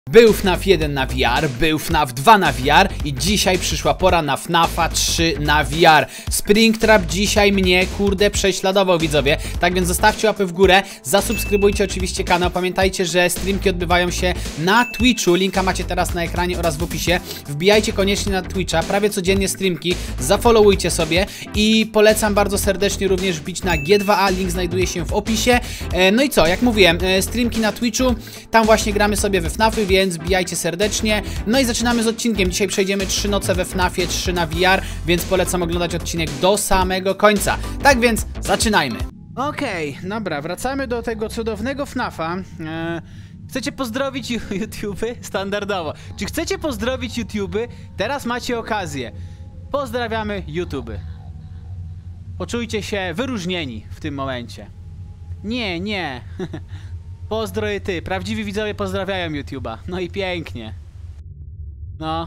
Był FNAF 1 na VR, był FNAF 2 na VR i dzisiaj przyszła pora na FNAFa 3 na VR. Springtrap dzisiaj mnie, kurde, prześladował, widzowie. Tak więc zostawcie łapę w górę, zasubskrybujcie oczywiście kanał. Pamiętajcie, że streamki odbywają się na Twitchu, linka macie teraz na ekranie oraz w opisie. Wbijajcie koniecznie na Twitcha, prawie codziennie streamki, zafollowujcie sobie i polecam bardzo serdecznie również wbić na G2A, link znajduje się w opisie. No i co, jak mówiłem, streamki na Twitchu, tam właśnie gramy sobie we FNAFy, więc wbijajcie serdecznie. No i zaczynamy z odcinkiem. Dzisiaj przejdziemy 3 noce we FNAFie, 3 na VR, więc polecam oglądać odcinek do samego końca. Tak więc zaczynajmy. Okej, dobra, wracamy do tego cudownego FNAFa. Chcecie pozdrowić YouTube'y? Standardowo. Czy chcecie pozdrowić YouTube'y? Teraz macie okazję. Pozdrawiamy YouTube'y. Poczujcie się wyróżnieni w tym momencie. Nie. Pozdro i ty. Prawdziwi widzowie pozdrawiają YouTube'a. No i pięknie. No.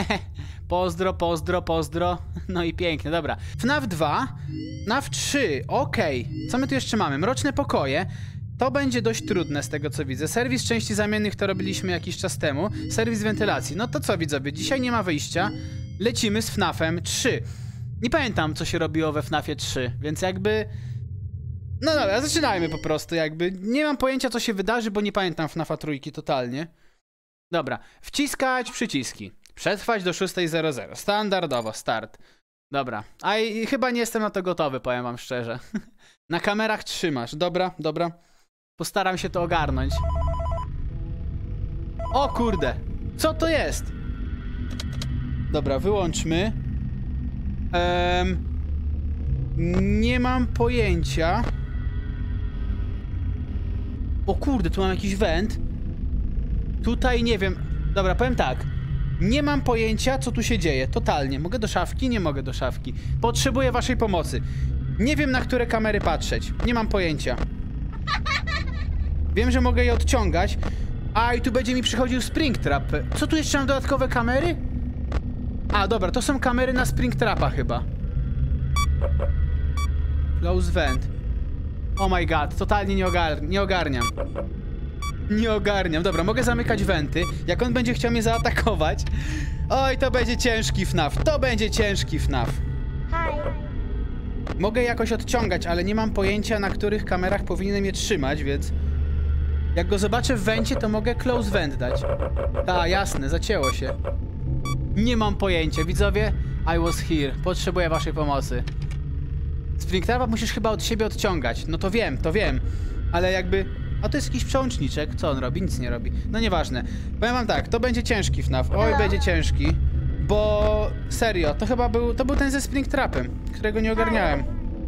Pozdro. No i pięknie, dobra. FNAF 2. FNAF 3. Okej. Co my tu jeszcze mamy? Mroczne pokoje. To będzie dość trudne z tego co widzę. Serwis części zamiennych to robiliśmy jakiś czas temu. Serwis wentylacji. No to co widzowie? Dzisiaj nie ma wyjścia. Lecimy z FNAFem 3. Nie pamiętam co się robiło we FNAFie 3. Więc jakby... No dobra, zaczynajmy po prostu jakby. Nie mam pojęcia co się wydarzy, bo nie pamiętam FNAFa trójki totalnie. Dobra, wciskać przyciski. Przetrwać do 6:00. Standardowo, start. Dobra, a i chyba nie jestem na to gotowy, powiem wam szczerze. Na kamerach trzymasz, dobra. Postaram się to ogarnąć. O kurde, co to jest? Dobra, wyłączmy. Nie mam pojęcia. O kurde, tu mam jakiś węd. Tutaj nie wiem. Dobra, powiem tak. Nie mam pojęcia, co tu się dzieje. Totalnie. Mogę do szafki? Nie mogę do szafki. Potrzebuję waszej pomocy. Nie wiem, na które kamery patrzeć. Nie mam pojęcia. Wiem, że mogę je odciągać. A, i tu będzie mi przychodził Springtrap. Co tu jeszcze mam dodatkowe kamery? A, dobra, to są kamery na Springtrapa chyba. Close vent. Oh my god, totalnie nie ogarniam. Nie ogarniam. Dobra, mogę zamykać wenty. Jak on będzie chciał mnie zaatakować. Oj, to będzie ciężki FNAF. To będzie ciężki FNAF. Mogę jakoś odciągać, ale nie mam pojęcia, na których kamerach powinienem je trzymać, więc... Jak go zobaczę w wencie, to mogę close vent dać. Ta, jasne, zacięło się. Nie mam pojęcia, widzowie. I was here. Potrzebuję waszej pomocy. Springtrapa musisz chyba od siebie odciągać. No to wiem. Ale jakby... A to jest jakiś przełączniczek. Co on robi? Nic nie robi. No nieważne. Powiem wam tak, to będzie ciężki FNAF. Oj, będzie ciężki. Bo... Serio, to chyba był... To był ten ze Springtrapem, którego nie ogarniałem.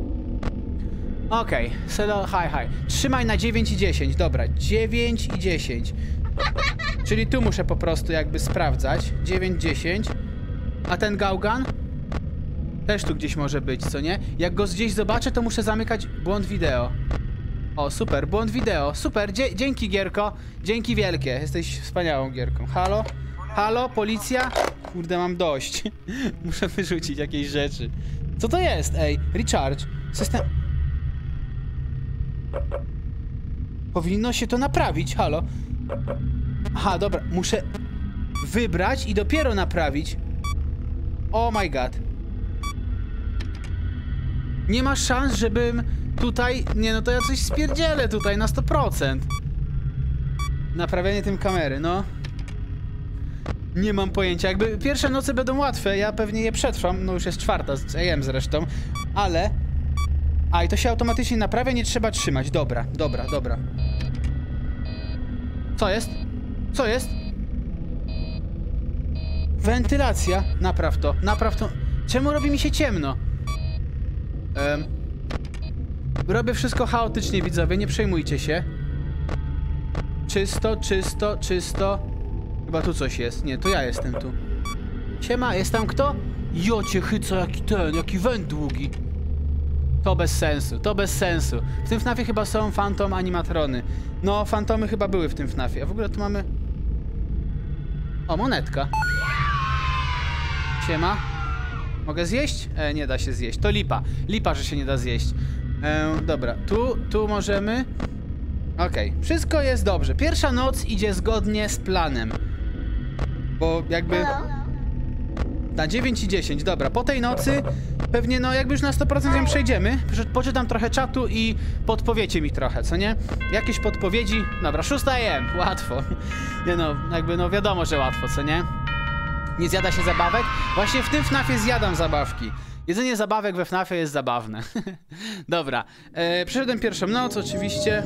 Okej. Hi. Trzymaj na 9 i 10. Dobra, 9 i 10. Czyli tu muszę po prostu jakby sprawdzać. 9, 10. A ten gałgan? Też tu gdzieś może być, co nie? Jak go gdzieś zobaczę, to muszę zamykać błąd wideo. O, super, błąd wideo. Super, dzięki gierko. Dzięki wielkie, jesteś wspaniałą gierką. Halo? Halo, policja? Kurde, mam dość. Muszę wyrzucić jakieś rzeczy. Co to jest, ej? Recharge. System... Powinno się to naprawić, halo? Aha, dobra, muszę wybrać i dopiero naprawić. Oh my god. Nie ma szans, żebym tutaj... Nie, no to ja coś spierdzielę tutaj na 100%. Naprawianie tym kamery, no. Nie mam pojęcia. Jakby pierwsze noce będą łatwe, ja pewnie je przetrwam. No już jest 4 z AM zresztą. Ale... A, i to się automatycznie naprawia, nie trzeba trzymać. Dobra. Co jest? Co jest? Wentylacja. Napraw to. Czemu robi mi się ciemno? Robię wszystko chaotycznie, widzowie, nie przejmujcie się. Czysto. Chyba tu coś jest. Nie, to ja jestem tu. Siema, jest tam kto? Jocie chyca, jaki węd długi. To bez sensu. W tym FNAFie chyba są fantom animatrony. No, fantomy chyba były w tym FNAFie. A w ogóle tu mamy... O, monetka. Siema. Mogę zjeść? Nie da się zjeść. To lipa. Lipa, że się nie da zjeść. Dobra, tu możemy... Okej, wszystko jest dobrze. Pierwsza noc idzie zgodnie z planem. Bo jakby... Na 9 i 10, dobra. Po tej nocy pewnie, no jakby już na 100% ją przejdziemy. Poczytam trochę czatu i podpowiecie mi trochę, co nie? Jakieś podpowiedzi? Dobra, 6 AM, łatwo. Nie no, jakby no wiadomo, że łatwo, co nie? Nie zjada się zabawek? Właśnie w tym FNAFie zjadam zabawki. Jedzenie zabawek we FNAFie jest zabawne. Dobra, przeszedłem pierwszą noc oczywiście.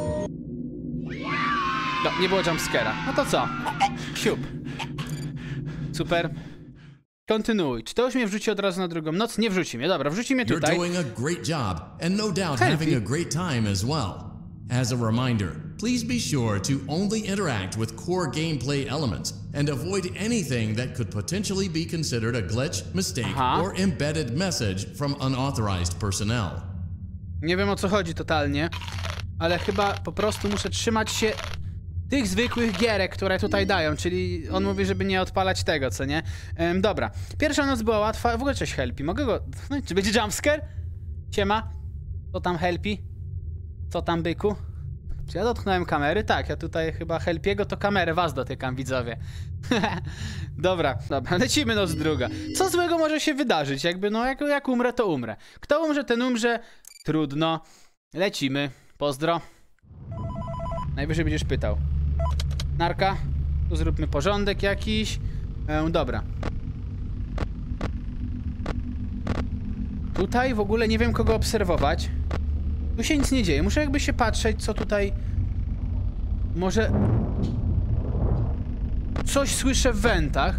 No, nie było jumpscare'a. No to co? Siup. Super. Kontynuuj. Czy to już mnie wrzuci od razu na drugą noc? Nie wrzuci mnie. Dobra, wrzuci mnie tutaj. You're doing a great job, and no doubt having a great time as well. As a reminder, please be sure to only interact with core gameplay elements and avoid anything that could potentially be considered a glitch, mistake, or embedded message from unauthorized personnel. Nie wiem, o co chodzi totalnie, ale chyba po prostu muszę trzymać się tych zwykłych gierek, które tutaj dają, czyli on mówi, żeby nie odpalać tego, co nie? Dobra, pierwsza noc była łatwa, w ogóle cześć Helpi, mogę go... No, czy będzie jumpscare? Siema? Co tam Helpi? Co tam byku? Czy ja dotknąłem kamery? Tak, ja tutaj chyba Helpiego to kamerę was dotykam, widzowie. Dobra, lecimy noc druga. Co złego może się wydarzyć? Jakby, no jak umrę, to umrę. Kto umrze, ten umrze. Trudno. Lecimy. Pozdro. Najwyżej będziesz pytał. Narka. Tu zróbmy porządek jakiś. Dobra. Tutaj w ogóle nie wiem, kogo obserwować. Tu się nic nie dzieje. Muszę jakby się patrzeć, co tutaj... Może... Coś słyszę w wentach.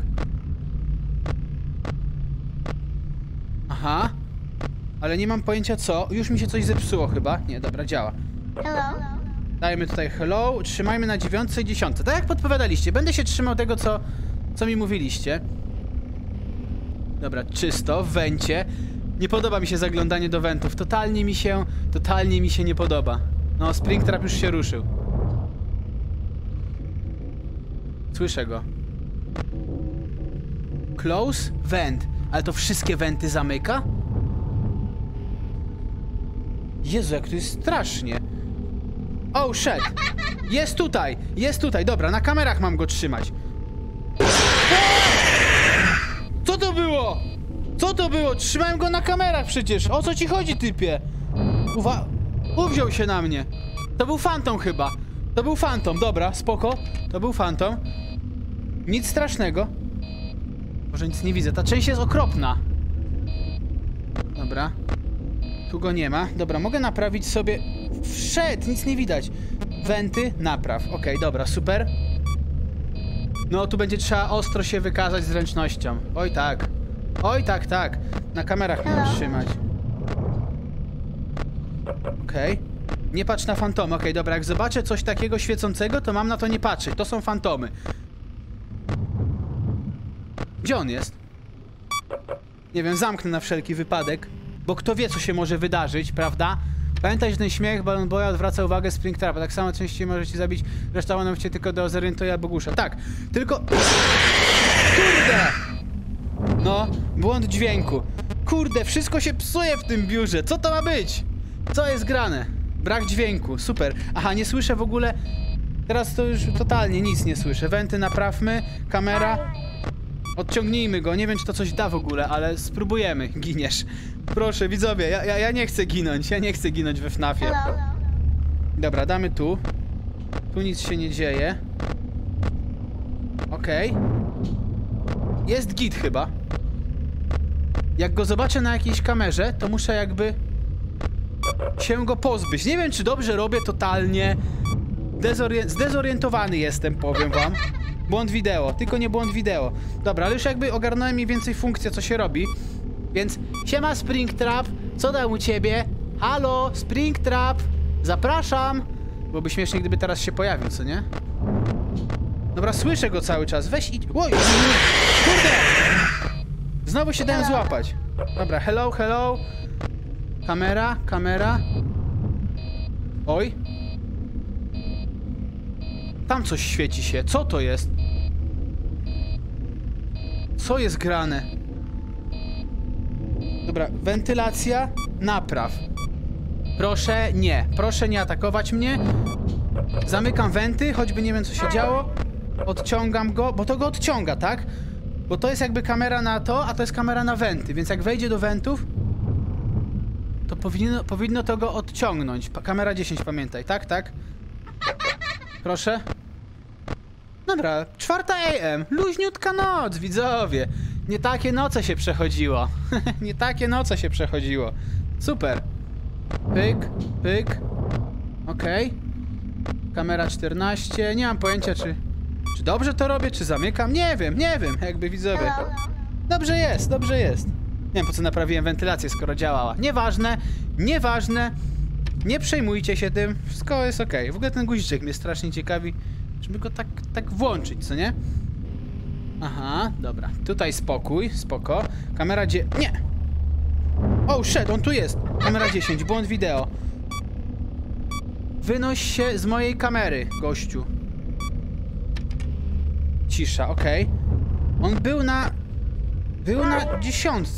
Aha. Ale nie mam pojęcia co. Już mi się coś zepsuło chyba. Nie, dobra, działa. Hello. Dajmy tutaj hello. Trzymajmy na 9 i 10. Tak jak podpowiadaliście. Będę się trzymał tego, co mi mówiliście. Dobra, czysto. W wencie. Nie podoba mi się zaglądanie do wentów. Totalnie mi się nie podoba. No, Springtrap już się ruszył. Słyszę go. Close vent. Ale to wszystkie wenty zamyka? Jezu, jak to jest strasznie. Oh, shit. Jest tutaj. Dobra, na kamerach mam go trzymać. Co to było? Co to było? Trzymałem go na kamerach przecież. O co ci chodzi, typie? Uwziął się na mnie. To był fantom chyba. To był fantom, dobra, spoko. To był fantom. Nic strasznego. Może nic nie widzę. Ta część jest okropna. Dobra. Tu go nie ma. Dobra, mogę naprawić sobie... Wszedł, nic nie widać. Wenty, napraw. Okej, dobra, super. No, tu będzie trzeba ostro się wykazać zręcznością. Oj tak. Oj tak. Na kamerach mam trzymać. Okej. Nie patrz na fantomy. Okej, dobra, jak zobaczę coś takiego świecącego, to mam na to nie patrzeć. To są fantomy. Gdzie on jest? Nie wiem, zamknę na wszelki wypadek. Bo kto wie, co się może wydarzyć, prawda? Pamiętaj, że ten śmiech Balloon Boya odwraca uwagę Springtrapa. Tak samo częściej możecie zabić, reszta będą cię tylko do zorientuje albo gusza. Tak, tylko... Kurde! No, błąd dźwięku. Kurde, wszystko się psuje w tym biurze. Co to ma być? Co jest grane? Brak dźwięku, super. Aha, nie słyszę w ogóle... Teraz to już totalnie nic nie słyszę. Wenty naprawmy, kamera... Odciągnijmy go, nie wiem, czy to coś da w ogóle, ale spróbujemy. Giniesz. Proszę, widzowie, ja nie chcę ginąć. Ja nie chcę ginąć we FNAFie. Dobra, damy tu. Tu nic się nie dzieje. Okej. Jest git chyba. Jak go zobaczę na jakiejś kamerze, to muszę jakby się go pozbyć. Nie wiem, czy dobrze robię totalnie. Zdezorientowany jestem, powiem wam. Błąd wideo, tylko nie błąd wideo. Dobra, ale już jakby ogarnąłem mniej więcej funkcję, co się robi. Więc siema Springtrap, co tam u ciebie? Halo, Springtrap, zapraszam. Byłoby śmiesznie, gdyby teraz się pojawił, co nie? Dobra, słyszę go cały czas, weź idź. Oj, kurde! Znowu się dałem złapać. Dobra, hello. Kamera. Oj. Tam coś świeci się. Co to jest? Co jest grane? Dobra, wentylacja. Napraw. Proszę nie atakować mnie. Zamykam wenty, choćby nie wiem co się działo. Odciągam go, bo to go odciąga, tak? Bo to jest jakby kamera na to, a to jest kamera na wenty, więc jak wejdzie do wentów, to powinno to go odciągnąć. Kamera 10, pamiętaj, tak, tak? Proszę. Dobra, 4 AM, luźniutka noc, widzowie. Nie takie noce się przechodziło. Nie takie noce się przechodziło. Super. Pyk, pyk. Okej. Kamera 14, nie mam pojęcia czy dobrze to robię, czy zamykam, nie wiem, jakby widzowie. Dobrze jest, dobrze jest. Nie wiem po co naprawiłem wentylację, skoro działała. Nieważne, nieważne. Nie przejmujcie się tym, wszystko jest okej. W ogóle ten guziczek mnie strasznie ciekawi, żeby go tak włączyć, co nie? Aha, dobra. Tutaj spokój, spoko. Kamera nie! Oh shit, on tu jest! Kamera 10, błąd wideo. Wynoś się z mojej kamery, gościu. Cisza, okej. On był na 10.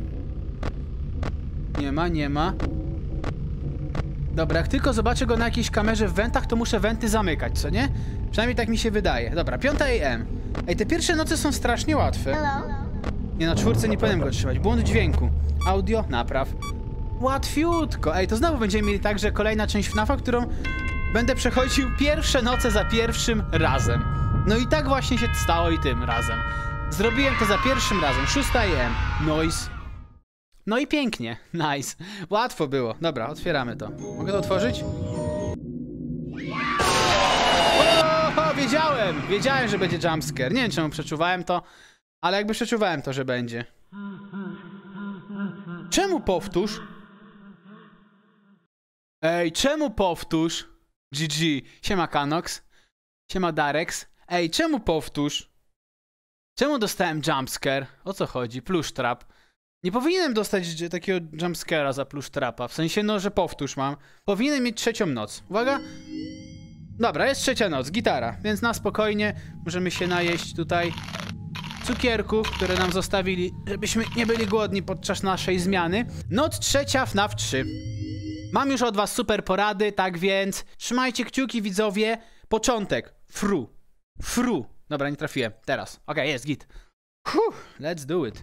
Nie ma. Dobra, jak tylko zobaczę go na jakiejś kamerze w wentach, to muszę wenty zamykać, co nie? Przynajmniej tak mi się wydaje. Dobra, 5 AM. Ej, te pierwsze noce są strasznie łatwe. Nie, na 4 nie powinienem go trzymać. Błąd dźwięku. Audio, napraw. Łatwiutko. Ej, to znowu będziemy mieli tak, że kolejna część FNAF-a, którą będę przechodził pierwsze noce za pierwszym razem. No i tak właśnie się stało i tym razem. Zrobiłem to za pierwszym razem. 6 AM. Noise. No i pięknie. Nice. Łatwo było. Dobra, otwieramy to. Mogę to otworzyć? O, wiedziałem! Wiedziałem, że będzie jumpscare. Nie wiem, czemu przeczuwałem to, ale jakby przeczuwałem to, że będzie. Czemu powtórz? Ej, czemu powtórz? GG. Siema Kanox. Siema Darex. Ej, czemu powtórz? Czemu dostałem jumpscare? O co chodzi? Plush trap. Nie powinienem dostać takiego jumpscare'a za plush trapa. W sensie, no, że powtórz mam. Powinienem mieć 3. noc. Uwaga. Dobra, jest 3. noc. Gitara. Więc na spokojnie możemy się najeść tutaj cukierków, które nam zostawili, żebyśmy nie byli głodni podczas naszej zmiany. Noc 3, FNAF 3. Mam już od was super porady, tak więc trzymajcie kciuki, widzowie. Początek. Fru. Dobra, nie trafiłem. Teraz. Okej, jest git. Let's do it.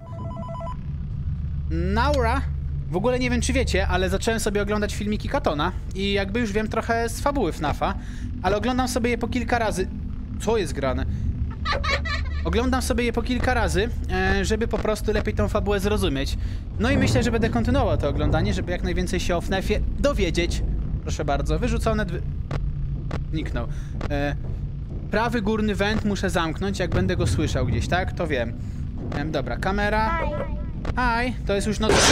Naura. W ogóle nie wiem, czy wiecie, ale zacząłem sobie oglądać filmiki Katona i jakby już wiem trochę z fabuły FNAF-a, ale oglądam sobie je po kilka razy. Co jest grane? Oglądam sobie je po kilka razy, żeby po prostu lepiej tą fabułę zrozumieć. No i myślę, że będę kontynuował to oglądanie, żeby jak najwięcej się o FNAF-ie dowiedzieć. Proszę bardzo, wyrzucone zniknął. Prawy górny węd muszę zamknąć, jak będę go słyszał gdzieś, tak? To wiem. Dobra, kamera. Hi, to jest już noc 3.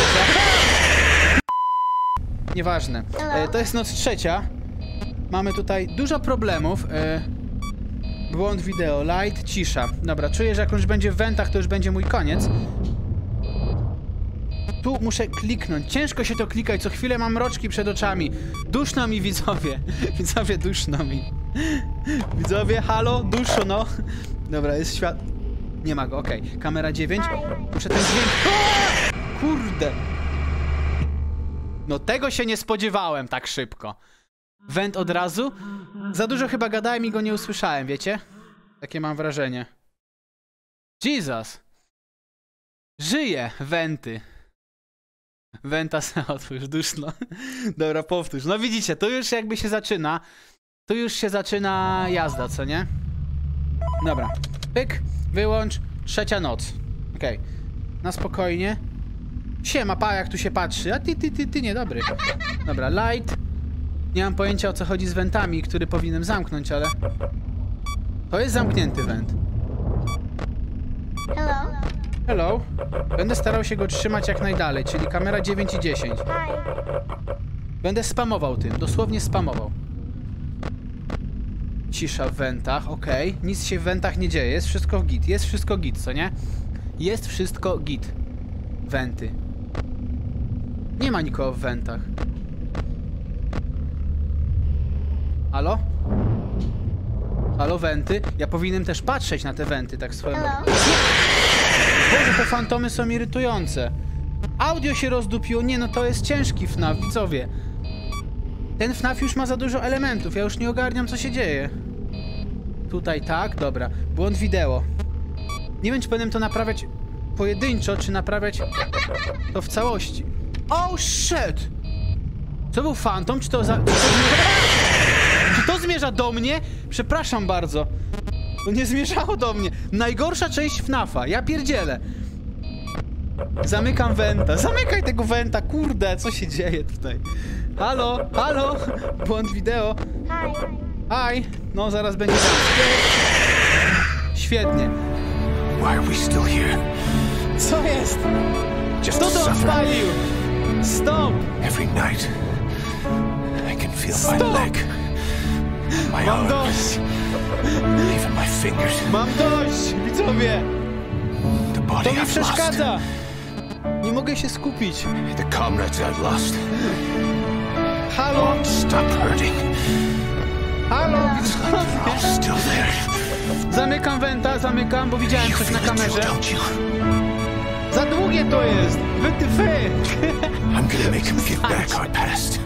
Nieważne. To jest noc 3. Mamy tutaj dużo problemów. Błąd wideo, light, cisza. Dobra, czuję, że jak już będzie w wentach, to już będzie mój koniec. Tu muszę kliknąć. Ciężko się to klikać, co chwilę mam mroczki przed oczami. Duszno mi, widzowie. Widzowie, duszno mi. Widzowie, halo, duszno. Dobra, jest świat... Nie ma go, okej. Kamera 9. Muszę ten dźwięk... Kurde. No tego się nie spodziewałem tak szybko. Went od razu? Za dużo chyba gadałem i go nie usłyszałem, wiecie? Takie mam wrażenie. Jesus. Żyje, wenty. Wenta se otwórz, duszno. Dobra, powtórz. No widzicie, tu już jakby się zaczyna. Tu już się zaczyna jazda, co nie? Dobra. Pyk, wyłącz. 3. noc. Okej. Na spokojnie. Siema, pa, jak tu się patrzy. A ty, niedobry. Dobra, light. Nie mam pojęcia, o co chodzi z wentami, który powinienem zamknąć, ale... To jest zamknięty went. Hello. Będę starał się go trzymać jak najdalej, czyli kamera 9 i 10. Będę spamował tym, dosłownie spamował. Cisza w wentach, okej. Nic się w wentach nie dzieje, jest wszystko git. Jest wszystko git, co nie? Jest wszystko git. Wenty. Nie ma nikogo w wentach. Halo? Halo, wenty? Ja powinienem też patrzeć na te wenty, tak swoją... Boże, te fantomy są irytujące. Audio się rozdupiło. Nie, no to jest ciężki FNAF, widzowie. Ten FNAF już ma za dużo elementów, ja już nie ogarniam, co się dzieje. Tutaj tak, dobra. Błąd wideo. Nie wiem, czy powinienem to naprawiać pojedynczo, czy naprawiać to w całości. Oh shit! Co był fantom? Czy to czy to zmierza do mnie? Przepraszam bardzo. To nie zmierzało do mnie. Najgorsza część FNAF-a. Ja pierdzielę. Zamykam wenta. Zamykaj tego wenta, kurde, co się dzieje tutaj? Halo, halo, błąd wideo. Hi. No, zaraz będzie tam. Świetnie. Why are we still here? Co jest? Just Kto to odpalił? Stop! Every night, I can feel my Stop! leg, my Mam arms, dość! even my fingers. Mam dość, widzowie! The body To mi I've przeszkadza! Nie mogę się skupić. lost, the comrades I've lost. Halo! Won't stop hurting. Halo, They're all widzowie! still there. Zamykam wenta, zamykam, bo widziałem You coś na feel it too, kamerze. don't you? Za długie to jest! Wytyfy! I'm gonna make him give back our past.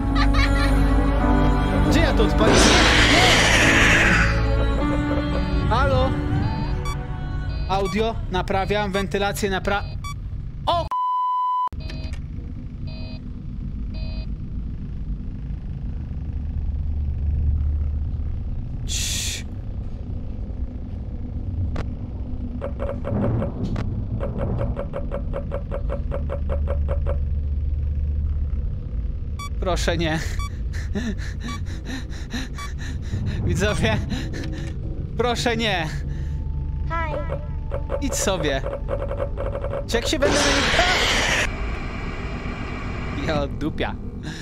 Gdzie ja to odpaliłem? Halo? Audio, naprawiam, wentylację O! Cii. Proszę nie. Widzowie, proszę nie. Idź sobie. Czy jak się będę na nim... Ja dupia.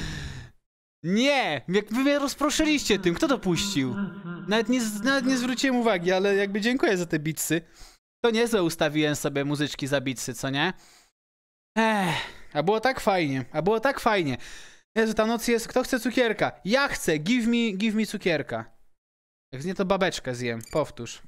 Nie! Jak wy mnie rozproszyliście tym, kto to puścił? Nawet nie zwróciłem uwagi, ale jakby dziękuję za te bitsy. To niezłe ustawiłem sobie muzyczki za bitsy, co nie? A było tak fajnie, Jezu, ta noc jest... Kto chce cukierka? Ja chcę! Give me cukierka. Jak nie, to babeczkę zjem. Powtórz.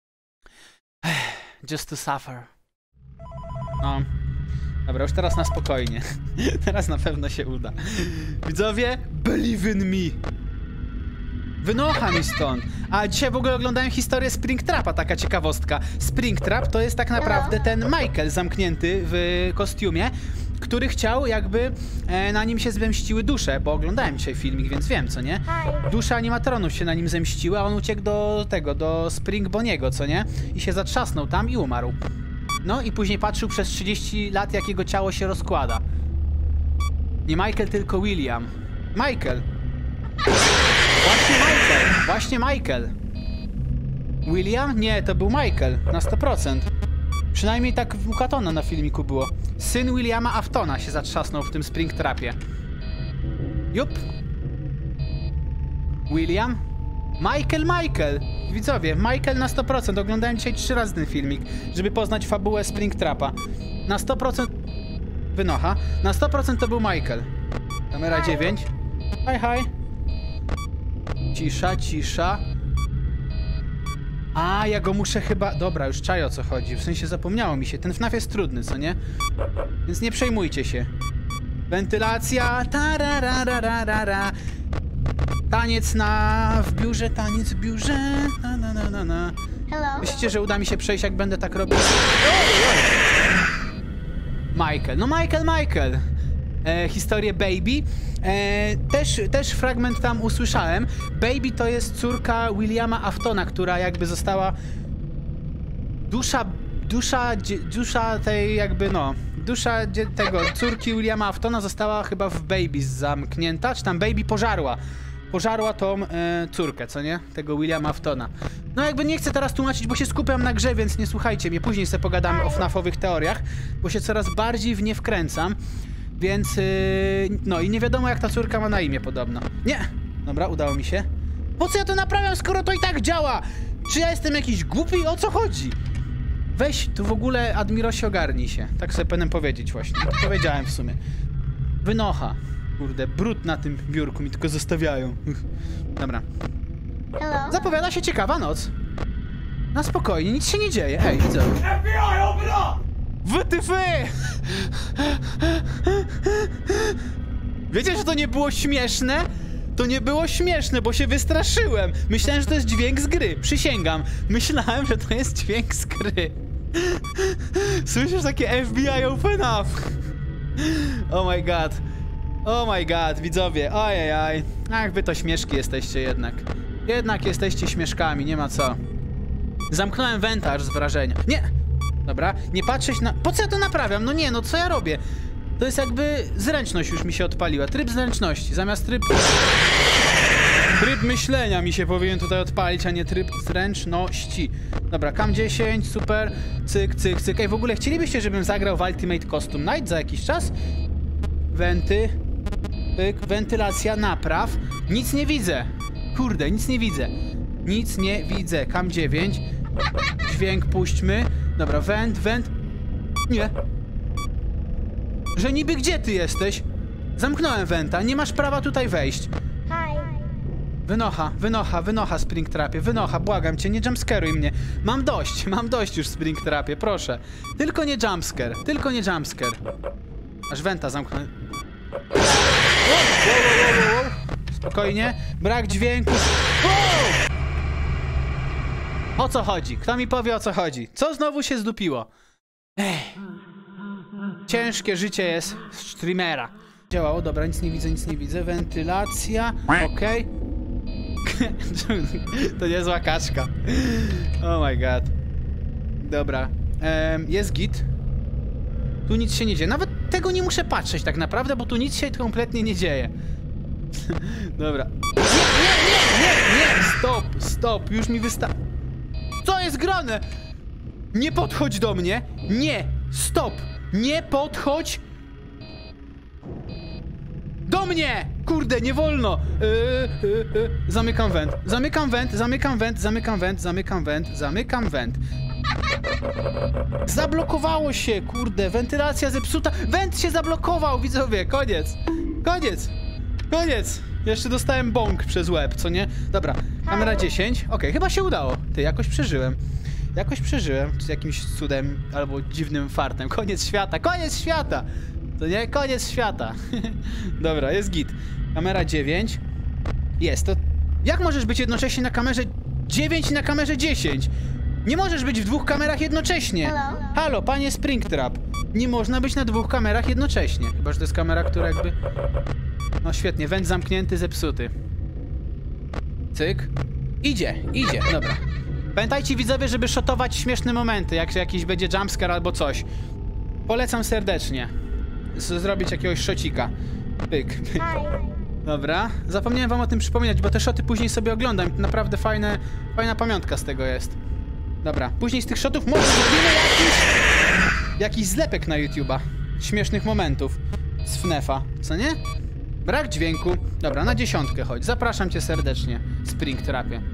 Just to suffer. No. Dobra, już teraz na spokojnie. Teraz na pewno się uda. Widzowie, believe in me. Wynocha mi stąd. A dzisiaj w ogóle oglądałem historię Springtrapa, taka ciekawostka. Springtrap to jest tak naprawdę ten Michael zamknięty w kostiumie, który chciał jakby na nim się zemściły dusze, bo oglądałem dzisiaj filmik, więc wiem, co nie? Dusze animatronów się na nim zemściły, a on uciekł do Spring Bonniego, co nie? I się zatrzasnął tam i umarł. No i później patrzył przez 30 lat, jak jego ciało się rozkłada. Nie Michael, tylko William. Michael! Właśnie Michael. William? Nie, to był Michael, na 100%. Przynajmniej tak u Katona na filmiku było. Syn Williama Aftona się zatrzasnął w tym Springtrapie. Jup. William? Michael! Widzowie, Michael na 100%. Oglądałem dzisiaj 3 razy ten filmik, żeby poznać fabułę Springtrapa. Na 100%... Wynocha. Na 100% to był Michael. Kamera 9. Hi. Cisza. A, ja go muszę chyba... Dobra, już czaję, o co chodzi. W sensie zapomniało mi się. Ten FNAF jest trudny, co nie? Więc nie przejmujcie się. Wentylacja. Tararararara. Taniec w biurze. Na. Myślicie, że uda mi się przejść, jak będę tak robił? Michael. No Michael. Historię Baby. Też fragment tam usłyszałem. Baby to jest córka Williama Aftona, która jakby została... Dusza tej jakby dusza tego córki Williama Aftona została chyba w Baby zamknięta, czy tam Baby pożarła tą córkę, co nie? Tego Williama Aftona. No jakby nie chcę teraz tłumaczyć, bo się skupiam na grze, więc nie słuchajcie mnie. Później sobie pogadamy o FNAF-owych teoriach, bo się coraz bardziej w nie wkręcam. Więc, no i nie wiadomo, jak ta córka ma na imię podobno. Nie! Dobra, udało mi się. Po co ja to naprawiam, skoro to i tak działa? Czy ja jestem jakiś głupi? O co chodzi? Weź, tu w ogóle, Admirosie, ogarnij się. Tak sobie powinienem powiedzieć właśnie. To powiedziałem w sumie. Wynocha. Kurde, brud na tym biurku mi tylko zostawiają. Dobra. Hello? Zapowiada się ciekawa noc. Na spokojnie, nic się nie dzieje. Hej, co? FBI, open up! WTF! Wiecie, że to nie było śmieszne? To nie było śmieszne, bo się wystraszyłem. Myślałem, że to jest dźwięk z gry. Przysięgam. Myślałem, że to jest dźwięk z gry. Słyszysz takie FBI open up? Oh my god. Oh my god, widzowie. Ojej. Ach, wy to śmieszki jesteście jednak. Jednak jesteście śmieszkami, nie ma co. Zamknąłem wenta aż z wrażenia. Nie! Dobra, nie patrzeć na... Po co ja to naprawiam? No nie, no co ja robię? To jest jakby zręczność już mi się odpaliła. Tryb zręczności, zamiast tryb myślenia mi się powinien tutaj odpalić, a nie tryb zręczności. Dobra, cam 10, super. Cyk, cyk, cyk. Ej, w ogóle chcielibyście, żebym zagrał w Ultimate Custom Night za jakiś czas? Wenty. Pyk, wentylacja, napraw. Nic nie widzę. Kurde, nic nie widzę. Nic nie widzę. Cam 9. Dźwięk puśćmy. Dobra, went. Nie. Że niby gdzie ty jesteś? Zamknąłem wenta, nie masz prawa tutaj wejść. Wynocha, Springtrapie, wynocha, błagam cię, nie jumpscaruj mnie. Mam dość już, Springtrapie, proszę. Tylko nie jumpscare. Aż wenta zamknąłem. Wow. Spokojnie, brak dźwięku. Wow! O co chodzi? Kto mi powie, o co chodzi? Co znowu się zdupiło? Ciężkie życie jest streamera. Działało, dobra, nic nie widzę. Wentylacja, okej. To niezła kaczka. Oh my god. Dobra. Jest git. Tu nic się nie dzieje. Nawet tego nie muszę patrzeć tak naprawdę, bo tu nic się kompletnie nie dzieje. Dobra. Nie! Stop! Już mi Co jest grane? Nie podchodź do mnie! Nie! Stop! Nie podchodź! Do mnie! Kurde, nie wolno! Zamykam went. Zablokowało się, kurde, wentylacja zepsuta. Went się zablokował, widzowie, koniec. Jeszcze dostałem bąk przez łeb, co nie? Dobra, kamera 10. Okej, chyba się udało. Ty, jakoś przeżyłem. Z jakimś cudem albo dziwnym fartem. Koniec świata! To nie? Koniec świata. Dobra, jest git. Kamera 9. Jest, to... Jak możesz być jednocześnie na kamerze 9 i na kamerze 10? Nie możesz być w dwóch kamerach jednocześnie. Halo, panie Springtrap. Nie można być na dwóch kamerach jednocześnie. Chyba że to jest kamera, która jakby... No świetnie, węd zamknięty, zepsuty. Cyk. Idzie, dobra. Pamiętajcie, widzowie, żeby shotować śmieszne momenty, jak jakiś będzie jumpscare albo coś. Polecam serdecznie. Zrobić jakiegoś szocika. Pyk. Dobra. Zapomniałem wam o tym przypominać, bo te szoty później sobie oglądam. Naprawdę fajna pamiątka z tego jest. Dobra. Później z tych shotów może zrobimy jakiś zlepek na YouTube'a. Śmiesznych momentów z FNAF-a. Co nie? Brak dźwięku. Dobra, na 10 chodź. Zapraszam cię serdecznie, Springtrapie.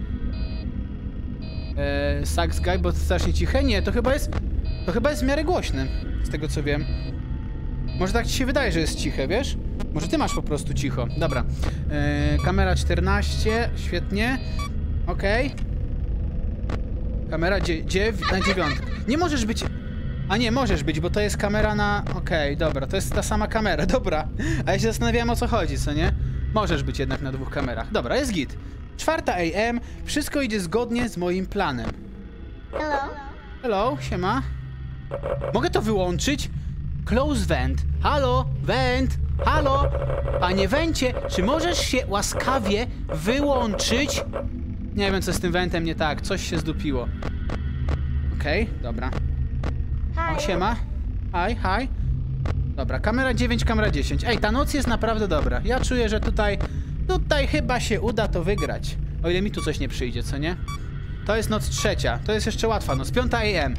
Sax Guy, bo to strasznie ciche? Nie, to chyba jest w miarę głośny, z tego co wiem. Może tak ci się wydaje, że jest ciche, wiesz? Może ty masz po prostu cicho. Dobra. Kamera 14, świetnie. Okej. Kamera na 9. Nie możesz być... A nie, możesz być, bo to jest kamera na... Okej, dobra, to jest ta sama kamera, dobra. A ja się zastanawiałem, o co chodzi, co nie? Możesz być jednak na dwóch kamerach. Dobra, jest git. 4 AM, wszystko idzie zgodnie z moim planem. Hello, siema. Mogę to wyłączyć? Close vent. Halo, vent. Halo. Panie wencie, czy możesz się łaskawie wyłączyć? Nie wiem, co z tym wentem nie tak. Coś się zdupiło. Okej, dobra. O, siema. Hi. Dobra, kamera 9, kamera 10. Ej, ta noc jest naprawdę dobra. Ja czuję, że tutaj chyba się uda to wygrać. O ile mi tu coś nie przyjdzie, co nie? To jest noc 3. To jest jeszcze łatwa noc. 5 AM.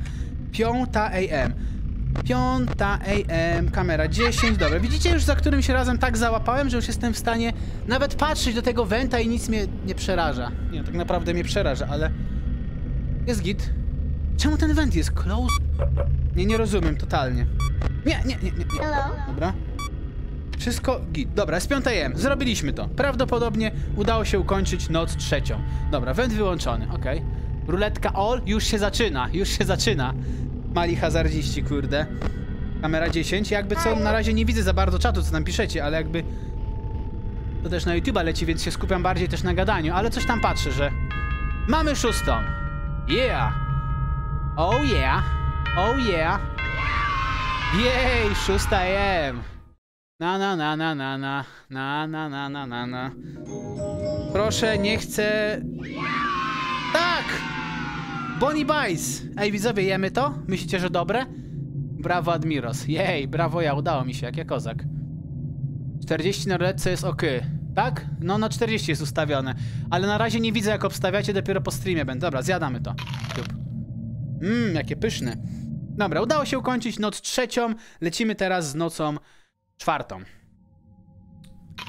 5 AM. Kamera 10. Dobra, widzicie już za którymś razem tak załapałem, że już jestem w stanie nawet patrzeć do tego wenta i nic mnie nie przeraża. Nie, tak naprawdę mnie przeraża, ale... Jest git. Czemu ten went jest close? Nie rozumiem totalnie. Nie. Dobra. Wszystko git. Dobra, jest 5 AM. Zrobiliśmy to. Prawdopodobnie udało się ukończyć noc 3. Dobra, węd wyłączony, okej. Ruletka all. Już się zaczyna. Mali hazardziści, kurde. Kamera 10. Jakby co, na razie nie widzę za bardzo czatu, co tam piszecie, ale jakby... To też na YouTube'a leci, więc się skupiam bardziej też na gadaniu, ale coś tam patrzę, że... Mamy 6. Yeah! Oh yeah! Oh yeah! Jej! 6 AM! Na. Proszę, nie chcę... Tak! Bonnie Bites! Ej, widzowie, jemy to? Myślicie, że dobre? Brawo, Admiros. Jej, brawo ja, udało mi się, jak ja kozak. 40 na ruletce jest ok. Tak? No na 40 jest ustawione. Ale na razie nie widzę, jak obstawiacie, dopiero po streamie będę. Dobra, zjadamy to. Jakie pyszne. Dobra, udało się ukończyć noc 3. Lecimy teraz z nocą 4.